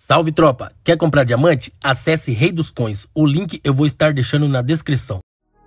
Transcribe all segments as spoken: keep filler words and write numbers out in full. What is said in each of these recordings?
Salve, tropa! Quer comprar diamante? Acesse Rei dos Coins. O link eu vou estar deixando na descrição.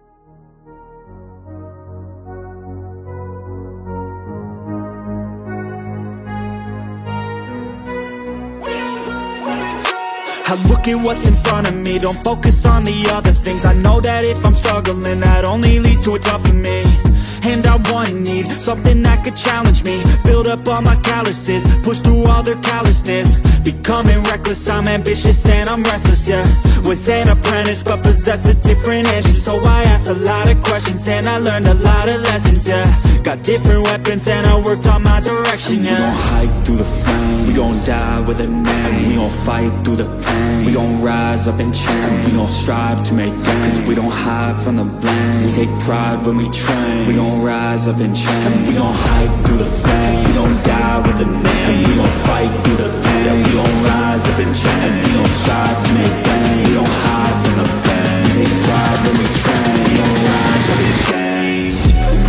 I look at what's in front of me, don't focus on the other things. I know that if I'm struggling, that only leads to a tougher me. And I want and need something that could challenge me. Build up all my calluses, push through all their callousness. Becoming reckless, I'm ambitious and I'm restless, yeah. Was an apprentice but possessed a different edge. So I asked a lot of questions and I learned a lot of lessons, yeah. Got different weapons and I worked on my direction, yeah. We gon' hike through the flame, we gon' die with a name. We gon' fight through the pain, we gon' rise up and change. We gon' strive to make gains, we don't hide from the blame. We take pride when we train, we gon' rise up and change. We gon' hike through the flame, we gon' die with a name. We gon' fight through the pain, we gon' rise up and change. We gon' strive to make gains, we don't hide from the blame. We take pride when we train, we gon' rise up and change.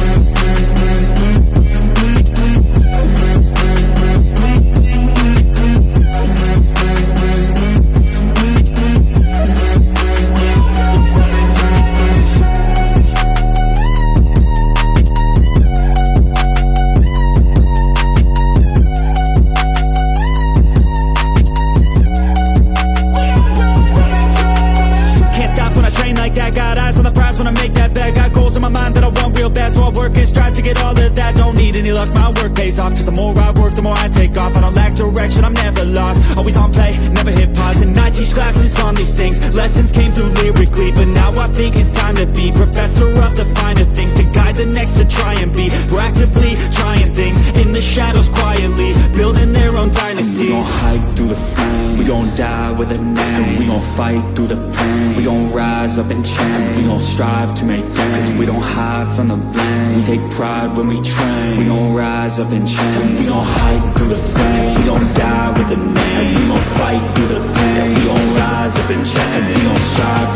When I make that bag, got goals in my mind that I want real bad. So I work and strive to get all of that. Don't need any luck, my work pays off. Just the more I work, the more I take off. I don't lack direction, I'm never lost. Always on play, never hit pause. And I teach classes on these things. Lessons came through lyrically, but now I think it's time to be professor of the finer things. To guide the next to try and be proactively trying things in the shadows quietly, building their own dynasty. We gon' hike through the flame, we gon' die with a name. We gon' fight through the pain, we gon' rise up and change. We gon' strive to make gains, we don't hide from the blame. We take pride when we train, we gon' rise up and change. We gon' hike through the flame, we gon' die with a name. We gon' fight through the pain, we gon' rise up and change. We gon' strive